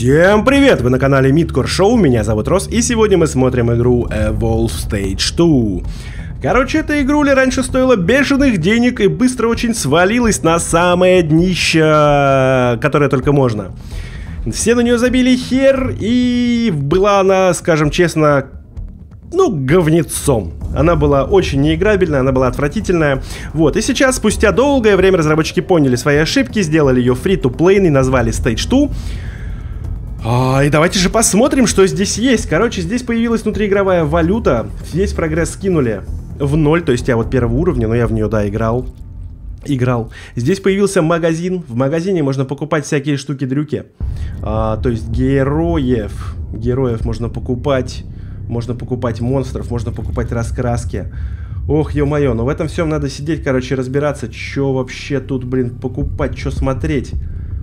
Всем привет! Вы на канале Midcore Show, меня зовут Рос, и сегодня мы смотрим игру Evolve Stage 2. Короче, эта игруля раньше стоила бешеных денег и быстро очень свалилась на самое днище, которое только можно. Все на нее забили хер, и была она, скажем честно, говнецом. Она была очень неиграбельная, она была отвратительная. Вот, и сейчас, спустя долгое время, разработчики поняли свои ошибки, сделали ее free-to-play и назвали Stage 2. И давайте же посмотрим, что здесь есть. Короче, здесь появилась внутриигровая валюта. Весь прогресс скинули в ноль. То есть я вот первого уровня, но я в нее, да, играл. Здесь появился магазин. В магазине можно покупать всякие штуки-дрюки. То есть героев можно покупать. Можно покупать монстров, можно покупать раскраски. Ох, ё-моё, но в этом всем надо сидеть, короче, разбираться. Чё вообще тут, покупать, чё смотреть?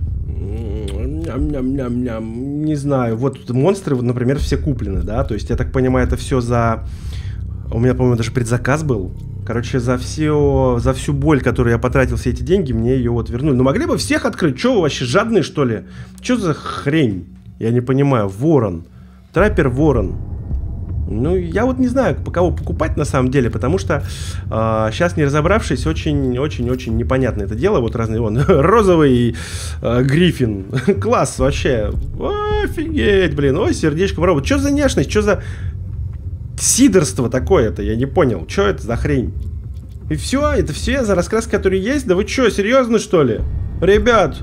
Не знаю. Вот монстры, например, все куплены, да? То есть, я так понимаю, это все за... У меня, по-моему, даже предзаказ был. Короче, за всю боль, которую я потратил, все эти деньги, мне ее вот вернули. Ну, могли бы всех открыть. Чё вы вообще жадные, что ли? Чё за хрень? Я не понимаю. Ворон. Траппер Ворон. Ну, я вот не знаю, по кого покупать на самом деле, потому что сейчас, не разобравшись, очень-очень-очень непонятно это дело. Вот разные, вон, розовый Гриффин. Класс вообще. Офигеть, блин. Ой, сердечко робот. Что за внешность? Что за сидорство такое-то? Я не понял. Что это за хрень? И все, это все за раскраски, которые есть? Да вы что, серьезно, что ли? Ребят.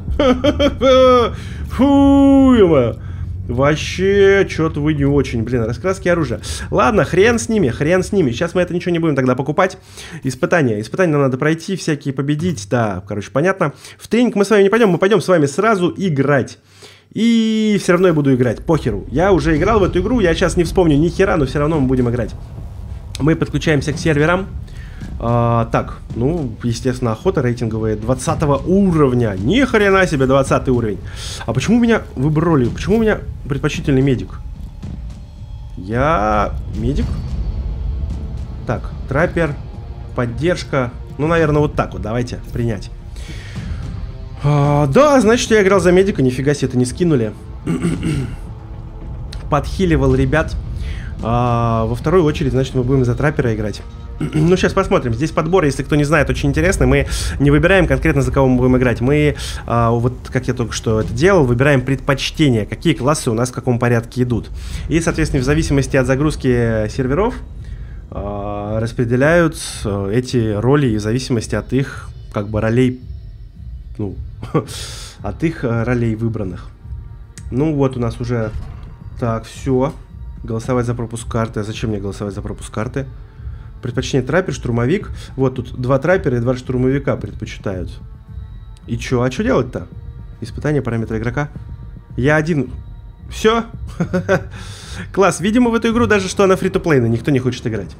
Фу. Вообще, что-то вы не очень, блин, раскраски оружия. Ладно, хрен с ними. Сейчас мы это ничего не будем тогда покупать. Испытания нам надо пройти, всякие победить. Да, короче, понятно. В тренинг мы с вами не пойдем, мы пойдем с вами сразу играть. И все равно я буду играть, похеру. Я уже играл в эту игру, я сейчас не вспомню ни хера, но все равно мы будем играть. Мы подключаемся к серверам. Так, ну, естественно, охота рейтинговая 20 уровня. Ни хрена себе, 20 уровень. А почему у меня выбор роли? Почему у меня предпочтительный медик? Я медик? Так, траппер, поддержка. Ну, наверное, вот так вот, давайте принять. Да, значит, я играл за медика. Нифига себе, это не скинули. Подхиливал ребят. Во вторую очередь, значит, мы будем за траппера играть. Ну, сейчас посмотрим. Здесь подбор, если кто не знает, очень интересный. Мы не выбираем конкретно, за кого мы будем играть. Мы, вот как я только что это делал, выбираем предпочтения, какие классы у нас в каком порядке идут. И, соответственно, в зависимости от загрузки серверов распределяют эти роли в зависимости от их, как бы, ролей, ну, от их ролей выбранных. Ну, вот у нас уже... Так, все. Голосовать за пропуск карты. А зачем мне голосовать за пропуск карты? Предпочтение траппер, штурмовик. Вот тут 2 траппера и 2 штурмовика предпочитают. И чё? А что делать-то? Испытание параметра игрока. Я один. Все. Класс. Видимо, в эту игру даже что она фри-то-плейная, никто не хочет играть.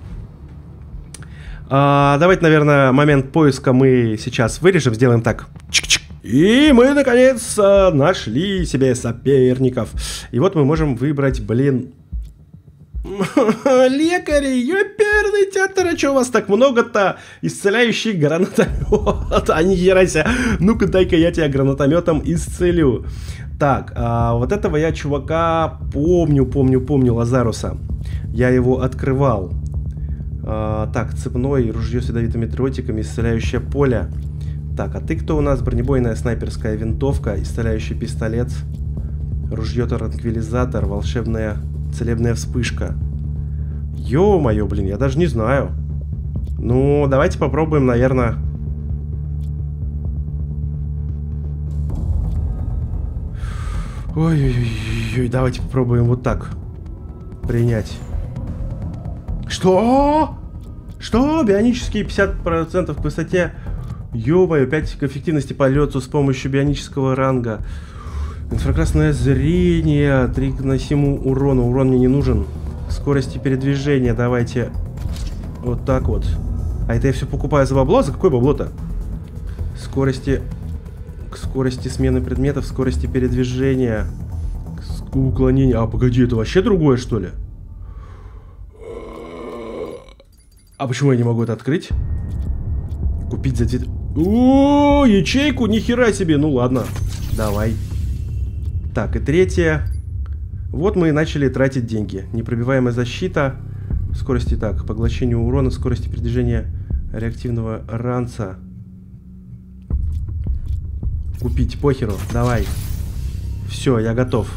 Давайте, наверное, момент поиска мы сейчас вырежем. Сделаем так. Чик-чик. И мы, наконец, нашли себе соперников. И вот мы можем выбрать, блин... Лекари, ёперный театр, а чё у вас так много-то? Исцеляющий гранатомет. А нихера себе. Ну-ка, дай-ка я тебя гранатометом исцелю. Так, вот этого я чувака помню, Лазаруса. Я его открывал. Так, цепной, ружье с ядовитыми дротиками, исцеляющее поле. Так, а ты кто у нас? Бронебойная снайперская винтовка, исцеляющий пистолет, ружье-транквилизатор, волшебная... Целебная вспышка. Ё-моё, блин, я даже не знаю. Ну, давайте попробуем, наверное. Ой-ой-ой, давайте попробуем вот так принять. Что? Что? Бионические 50% к высоте. Ё-моё, 5 к эффективности полету с помощью бионического ранга. Инфракрасное зрение, 3 к наносимому урону. Урон мне не нужен. Скорости передвижения, давайте вот так вот. А это я все покупаю за бабло? За какое бабло-то? Скорости... К скорости смены предметов, скорости передвижения. К уклонению... А, погоди, это вообще другое, что ли? А почему я не могу это открыть? Купить за... О, ячейку? Нихера себе! Ну ладно, давай. Так, и третье. Вот мы и начали тратить деньги. Непробиваемая защита. Скорости, так, поглощение урона, скорости передвижения реактивного ранца. Купить, похеру, давай. Все, я готов.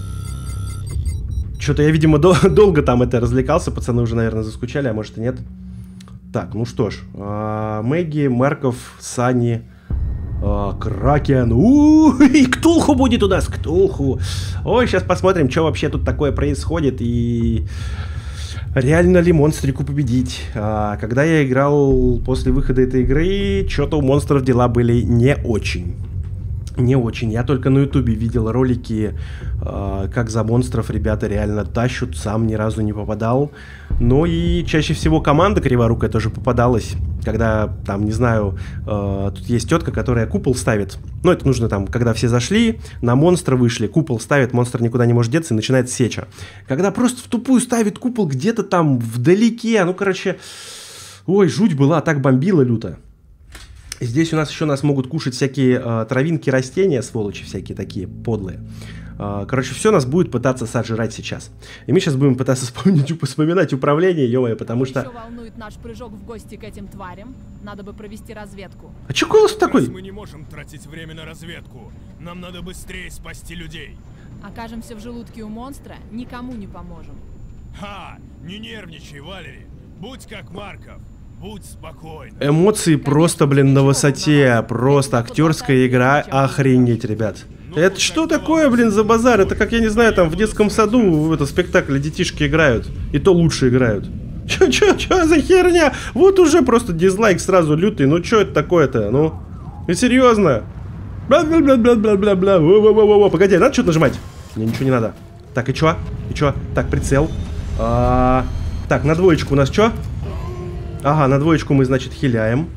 Что-то я, видимо, долго там это развлекался. Пацаны уже, наверное, заскучали, а может и нет. Так, ну что ж. Мэгги, Марков, Сани, Кракен. И Ктулху будет у нас, Ктулху. Ой, сейчас посмотрим, что вообще тут такое происходит. И реально ли монстрику победить. Когда я играл после выхода этой игры, что-то у монстров дела были не очень. Не очень. Я только на ютубе видел ролики, как за монстров ребята реально тащут. Сам ни разу не попадал. Но и чаще всего команда криворукая тоже попадалась. Когда, там, не знаю, тут есть тетка, которая купол ставит. Ну, это нужно там, когда все зашли, на монстра вышли, купол ставит, монстр никуда не может деться и начинает сеча. Когда просто в тупую ставит купол где-то там вдалеке, ну, короче, ой, жуть была, так бомбила люто. Здесь у нас еще могут кушать всякие травинки, растения, сволочи всякие такие подлые. Короче, все нас будет пытаться сожрать сейчас. И мы сейчас будем пытаться вспоминать управление, ё-моё, потому что... Еще волнует наш прыжок в гости к этим тварям. Надо бы провести разведку. А чё голос такой? Мы не можем тратить время на разведку. Нам надо быстрее спасти людей. Окажемся в желудке у монстра, никому не поможем. Ха! Не нервничай, Валери. Будь как Марков. Будь спокойна. Эмоции просто, блин, на высоте. Просто актерская игра. Охренеть, ребят. Это что такое, блин, за базар? Это как, я не знаю, там в детском саду в этом спектакле детишки играют. И то лучше играют. Чё за херня? Вот уже просто дизлайк сразу лютый. Ну чё это такое-то? Ну, и серьезно? Бла-бла-бла-бла-бла-бла. Во-во-во-во. Погоди, надо что-то нажимать? Мне ничего не надо. Так, и чё? И чё? Так, прицел. Так, на двоечку у нас чё? Ага, на двоечку мы, значит, хиляем.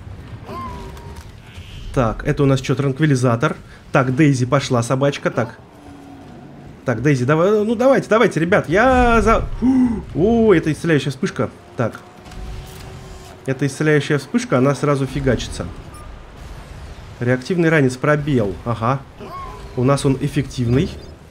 Так, это у нас что, транквилизатор. Так, Дейзи пошла, собачка. Так, Дейзи, давай, ну давайте, ребят, я за... О, это исцеляющая вспышка. Так. Это исцеляющая вспышка, она сразу фигачится. Реактивный ранец, пробел. Ага. У нас он эффективный.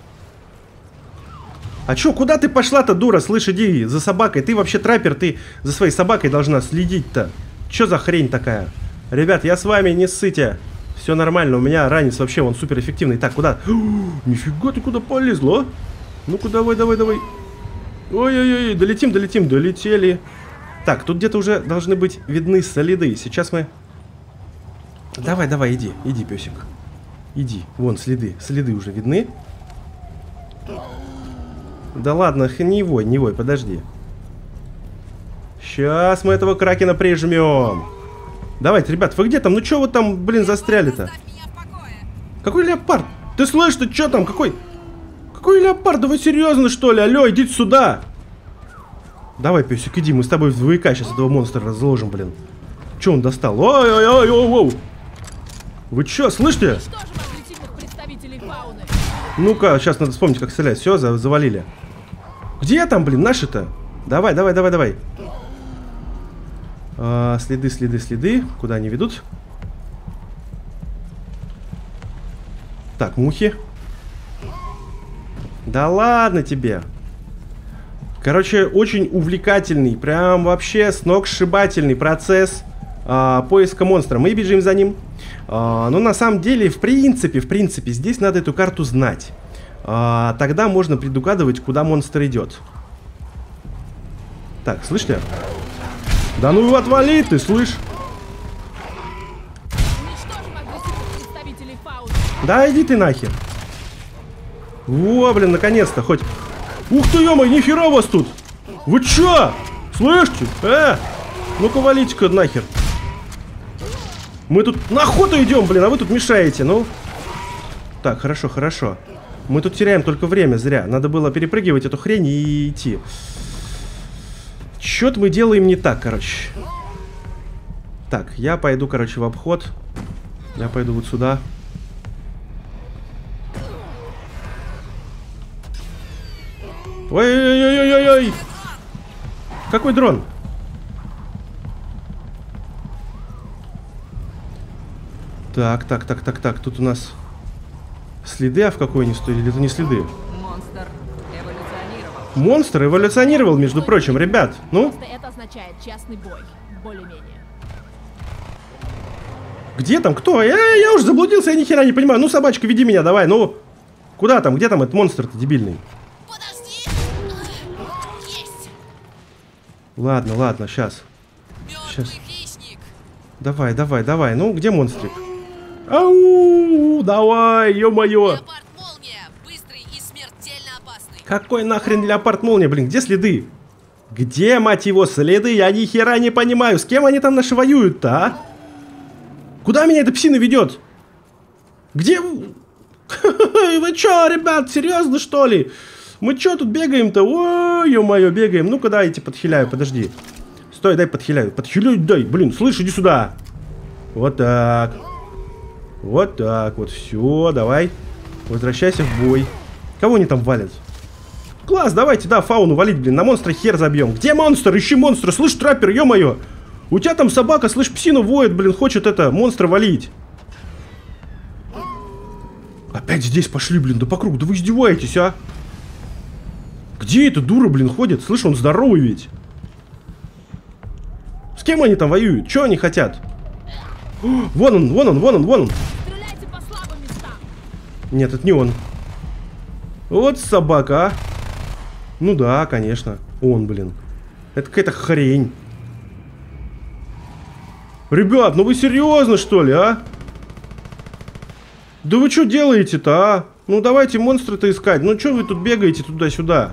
А чё, куда ты пошла-то, дура? Слышь, иди за собакой. Ты вообще траппер, ты за своей собакой должна следить-то. Чё за хрень такая? Ребят, я с вами, не ссыте. Все нормально, у меня ранец вообще, он супер эффективный. Так, куда? Нифига ты куда полезла? Ну-ка, давай. Ой-ой-ой, долетели. Так, тут где-то уже должны быть видны следы. Сейчас мы... Давай, иди, песик. Иди, вон следы уже видны. Да ладно, не вой, подожди. Сейчас мы этого кракена прижмем. Давайте, ребят, вы где там? Ну чё вы там, блин, застряли-то? Какой леопард? Ты слышишь, ты чё там? Какой леопард? Да вы серьезно, что ли? Алло, идите сюда. Давай, песик, иди, мы с тобой в двояка сейчас этого монстра разложим, блин. Чё он достал? Ой. Вы чё, слышите? Ну-ка, сейчас надо вспомнить, как стрелять. Все, завалили. Где там, блин, наши-то? Давай. Следы. Куда они ведут? Так, мухи. Да ладно тебе. Короче, очень увлекательный, прям вообще сногсшибательный процесс поиска монстра. Мы бежим за ним. Но на самом деле, в принципе, здесь надо эту карту знать. Тогда можно предугадывать, куда монстр идет. Так, слышите? Да ну отвали ты, слышь? Да иди ты нахер. Во, блин, наконец-то, хоть... Ух ты, ё-моё, нихера у вас тут! Вы чё? Слышите? Ну-ка валите-ка нахер. Мы тут на охоту идем, блин, а вы тут мешаете, ну. Так, хорошо. Мы тут теряем только время зря. Надо было перепрыгивать эту хрень и идти. Чё-то мы делаем не так, короче. Так, я пойду, короче, в обход. Я пойду вот сюда. Ой-ой-ой-ой-ой! Какой дрон? Так. Тут у нас Следы, а в какой они стояли? Или это не следы? Монстр эволюционировал. Монстр эволюционировал, между прочим, ребят. Ну, Просто это означает частный бой. Более-менее. где там? Кто? Я уже заблудился, я ни хера не понимаю. Ну, собачка, веди меня, давай, ну. Куда там? Где там этот монстр-то дебильный? Подожди! Есть! Ладно, ладно, сейчас. Мертвый хищник! Давай, давай, давай. Ну, где монстрик? Ау, давай, ё-моё. Леопард-молния! Быстрый и смертельно опасный! Какой нахрен леопард-молния, блин, где следы? Где, мать его, следы? Я ни хера не понимаю. С кем они там наши воюют-то, а? Куда меня эта псина ведет? Где... Вы чё, ребят, серьезно, что ли? Мы чё тут бегаем-то? Ой, ё-моё, бегаем. Ну-ка, дайте подхиляю, подожди. Стой, дай подхиляю. Подхиляю, дай. Блин, слышь, иди сюда. Вот так. Вот так, вот все, давай. Возвращайся в бой. Кого они там валят? Класс, давайте, да, фауну валить, блин. На монстра хер забьем. Где монстр? Ищи монстра. Слышь, траппер, ё-моё. У тебя там собака, слышь, псина воет, блин, хочет это, монстра валить. Опять здесь пошли, блин, да по кругу. Да вы издеваетесь, а? Где эта дура, блин, ходит? Слышь, он здоровый ведь. С кем они там воюют? Чего они хотят? Вон он, вон он, вон он, вон он. Стреляйте по слабым местам. Нет, это не он. Вот собака, а. Ну да, конечно. Он, блин. Это какая-то хрень. Ребят, ну вы серьезно, что ли, а? Да вы что делаете-то, а? Ну давайте монстра-то искать. Ну что вы тут бегаете туда-сюда?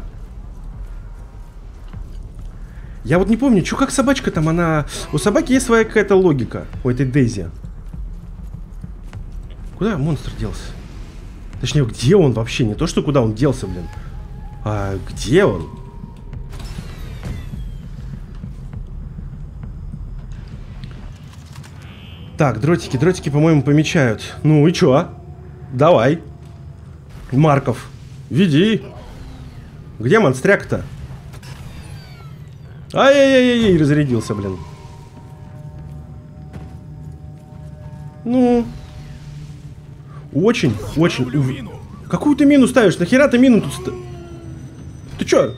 Я вот не помню, что как собачка там, она... У собаки есть своя какая-то логика. У этой Дейзи. Куда монстр делся? Точнее, где он вообще? Не то, что куда он делся, блин. А где он? Так, дротики, по-моему, помечают. Ну и чё? Давай. Марков, веди. Где монстряк-то? Ай-яй-яй-яй, разрядился, блин. Ну. Очень. Какую ты мину ставишь? Нахера ты мину тут... Ты чё?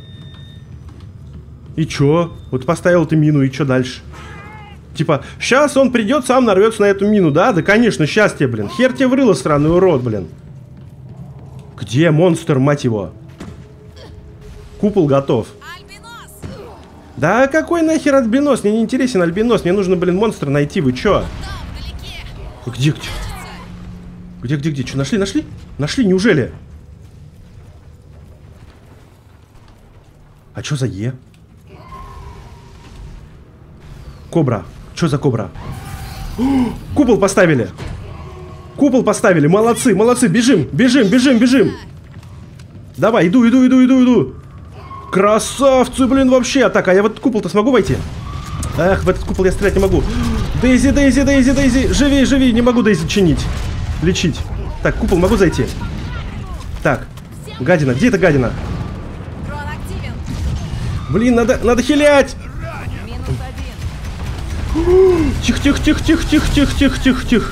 И чё? Вот поставил ты мину, и чё дальше? Типа, сейчас он придет, сам нарвется на эту мину, да? Да, конечно, сейчас тебе, блин. Хер тебе врыло, странный урод, блин. Где монстр, мать его? Купол готов. Альбинос! Да какой нахер альбинос? Мне не интересен альбинос. Мне нужно, блин, монстра найти. Вы чё? Там, вдалеке! Где? Чё, нашли? Нашли, неужели? А чё за Е? Кобра. Чё за кобра? Купол поставили. Купол поставили. Молодцы. Бежим. Давай, иду. Красавцы, блин, вообще. Так, а я в этот купол-то смогу войти? Эх, в этот купол я стрелять не могу. Дейзи. Живи. Не могу Дейзи чинить. Лечить. Так, купол могу зайти? Так. Гадина. Где эта гадина? Дрон активен! Блин, надо хилять. Тихо.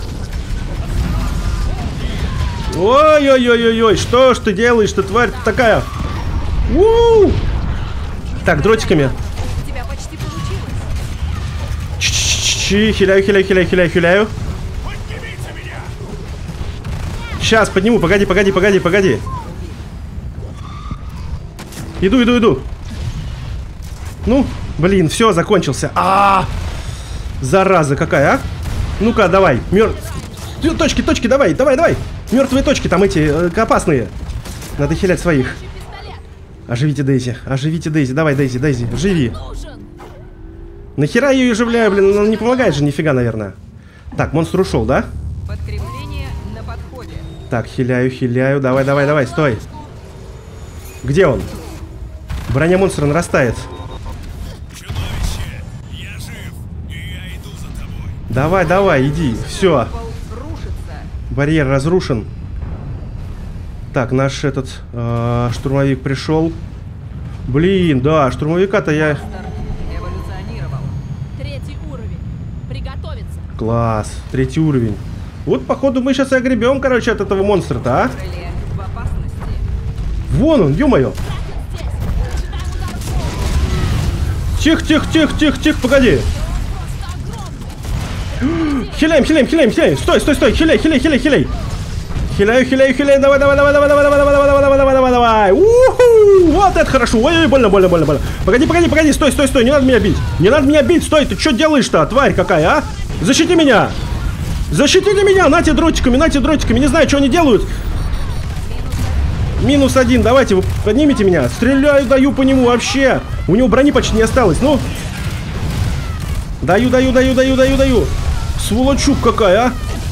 Ой-ой-ой-ой-ой, что ж ты делаешь-то, тварь такая? У-у-у! Так, дротиками. У тебя почти получилось. Хиляю. Поднимите меня! Сейчас подниму, погоди. Иду. Ну, блин, все, закончился. Зараза какая, а? Ну-ка, давай. Точки, давай. Мертвые точки там эти, опасные. Надо хилять своих. Оживите Дейзи. Давай, Дейзи, живи. Нахера я ее оживляю, блин, она не помогает же нифига, наверное. Так, монстр ушел, да? Подкрепление на подходе. Так, хиляю. Давай, стой. Где он? Броня монстра нарастает. Чудовище! Я жив, и я иду за тобой. Давай, иди. Все. Пол рушится. Барьер разрушен. Так, наш этот штурмовик пришел. Блин, да, штурмовика-то я... Монстр эволюционировал. 3-й уровень. Приготовиться. Класс, 3-й уровень. Вот, походу, мы сейчас и огребем, короче, от этого монстра-то, а? Крылья в опасности. Вон он, ё-моё. Тихо, тихо, тихо, тихо, тихо, погоди. Хиляем, хиляем, хиляем, хиляем. Стой, стой, стой, хиляй, хиляй, хиляй, хиляй. Хиляю, хиляю, хиляю. Давай, давай, давай, давай, давай, давай, давай, давай, давай, давай, давай, давай. Уху! Вот это хорошо. Ой, больно, больно, больно, больно. Погоди, погоди, погоди, стой, стой, стой, не надо меня бить. Не надо меня бить, стой, ты что делаешь-то, тварь какая, а? Защити меня. Защитите меня, нате дротиками, не знаю, что они делают. -1, давайте, вы поднимите меня. Стреляю, даю по нему вообще. У него брони почти не осталось, ну. Даю, даю, даю, даю, даю, даю. Сволочук какая, а.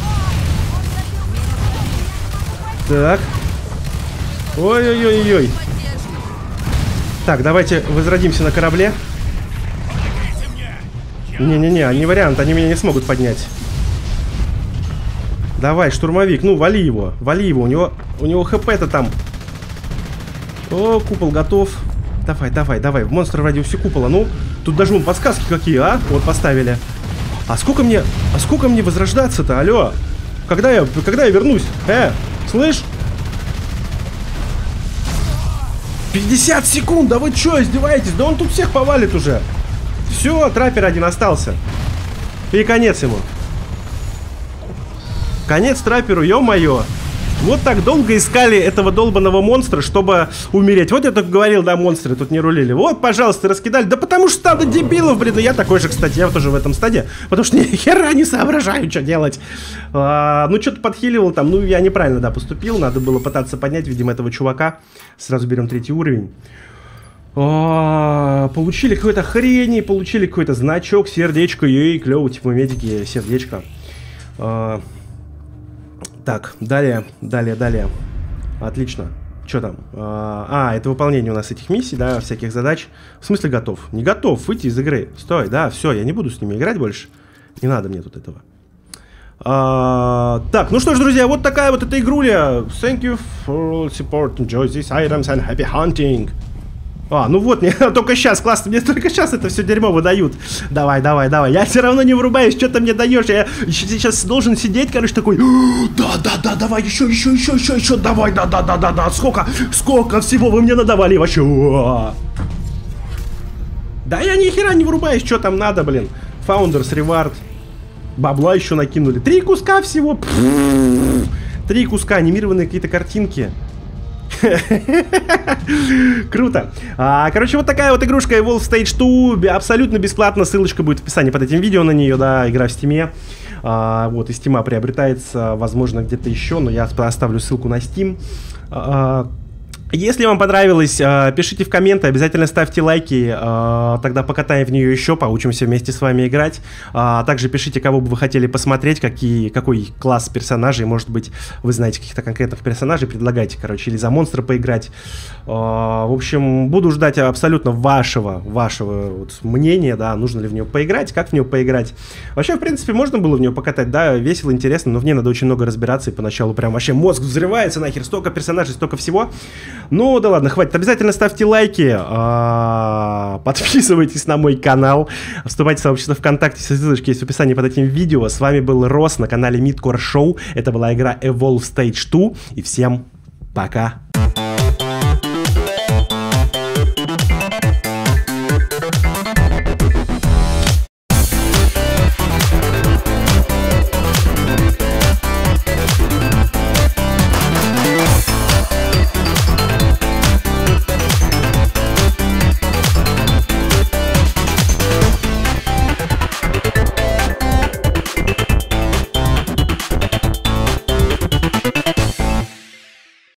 Так. Ой-ой-ой-ой. Так, давайте возродимся на корабле. Не-не-не, не вариант, они меня не смогут поднять. Давай, штурмовик, ну, вали его, у него хп-то там. О, купол готов. Давай, давай, давай, в монстр в радиусе купола, ну. Тут даже вон подсказки какие, а? Вот поставили. А сколько мне возрождаться-то, алло? Когда я вернусь? Слышь? 50 секунд, да вы чё, издеваетесь? Да он тут всех повалит уже. Все, траппер один остался. И конец ему. Конец трапперу, ё-моё. Вот так долго искали этого долбаного монстра, чтобы умереть. Вот я только говорил, да, монстры тут не рулили. Вот, пожалуйста, раскидали. Да потому что стадо дебилов, блин. Я такой же, кстати, я тоже в этом стаде. Потому что ни хера не соображаю, что делать. Ну, что-то подхиливал там. Ну, я неправильно, да, поступил. Надо было пытаться поднять, видимо, этого чувака. Сразу берем 3-й уровень. Получили какой-то хрень, получили какой-то значок, сердечко. Ей, клево, типа медики, сердечко. Так, далее. Отлично. Что там? Это выполнение у нас этих миссий, да, всяких задач. В смысле готов? Не готов, выйти из игры. Стой, да, все, я не буду с ними играть больше. Не надо мне тут этого. Так, ну что ж, друзья, вот такая вот эта игруля. Thank you for support, enjoy these items and happy hunting. Ну вот, мне только сейчас, классно, мне только сейчас это все дерьмо выдают. Давай, давай, давай, я все равно не врубаюсь, что ты мне даешь. Я сейчас должен сидеть, короче, такой. Да, давай, еще, давай, да. Сколько всего вы мне надавали вообще. Да я ни хера не врубаюсь, что там надо, блин. Founders Reward. Бабла еще накинули. 3 куска всего. 3 куска, анимированные какие-то картинки. Круто. Короче, вот такая вот игрушка Evolve Stage 2. Абсолютно бесплатно. Ссылочка будет в описании под этим видео на нее, да, игра в Steam. Вот, из Steam приобретается, возможно, где-то еще, но я оставлю ссылку на Steam. Если вам понравилось, пишите в комменты, обязательно ставьте лайки, тогда покатаем в нее еще, поучимся вместе с вами играть. Также пишите, кого бы вы хотели посмотреть, какой класс персонажей, может быть, вы знаете каких-то конкретных персонажей, предлагайте, короче, или за монстра поиграть. В общем, буду ждать абсолютно вашего вот мнения, да, нужно ли в нее поиграть, как в нее поиграть. Вообще, в принципе, можно было в нее покатать, да, весело, интересно, но в ней надо очень много разбираться, и поначалу прям вообще мозг взрывается нахер, столько персонажей, столько всего. Ну, да ладно, хватит. Обязательно ставьте лайки, подписывайтесь на мой канал, вступайте в сообщество ВКонтакте, ссылочки есть в описании под этим видео. С вами был Рос на канале Midcore Show. Это была игра Evolve Stage 2. И всем пока.